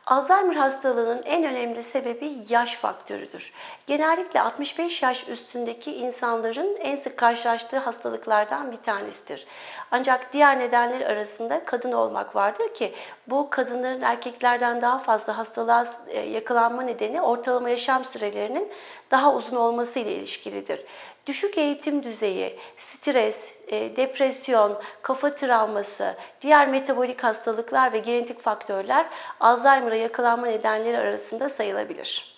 Alzheimer hastalığının en önemli sebebi yaş faktörüdür. Genellikle 65 yaş üstündeki insanların en sık karşılaştığı hastalıklardan bir tanesidir. Ancak diğer nedenler arasında kadın olmak vardır ki bu kadınların erkeklerden daha fazla hastalığa yakalanma nedeni ortalama yaşam sürelerinin daha uzun olması ile ilişkilidir. Düşük eğitim düzeyi, stres, depresyon, kafa travması, diğer metabolik hastalıklar ve genetik faktörler Alzheimer'a yakalanma nedenleri arasında sayılabilir.